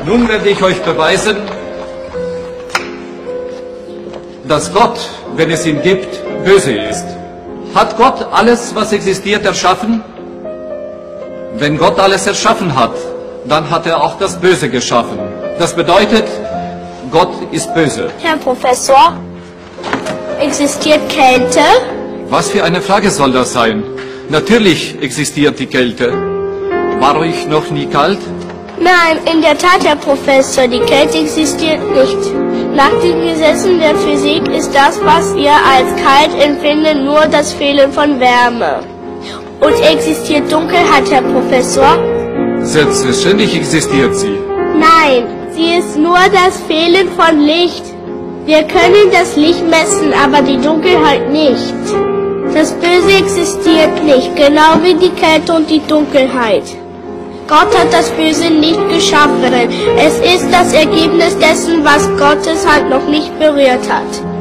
Nun werde ich euch beweisen, dass Gott, wenn es ihn gibt, böse ist. Hat Gott alles, was existiert, erschaffen? Wenn Gott alles erschaffen hat, dann hat er auch das Böse geschaffen. Das bedeutet, Gott ist böse. Herr Professor, existiert Kälte? Was für eine Frage soll das sein? Natürlich existiert die Kälte. War euch noch nie kalt? Nein, in der Tat, Herr Professor, die Kälte existiert nicht. Nach den Gesetzen der Physik ist das, was wir als kalt empfinden, nur das Fehlen von Wärme. Und existiert Dunkelheit, Herr Professor? Selbstverständlich existiert sie. Nein, sie ist nur das Fehlen von Licht. Wir können das Licht messen, aber die Dunkelheit nicht. Das Böse existiert nicht, genau wie die Kälte und die Dunkelheit. Gott hat das Böse nicht geschaffen. Es ist das Ergebnis dessen, was Gottes Hand noch nicht berührt hat.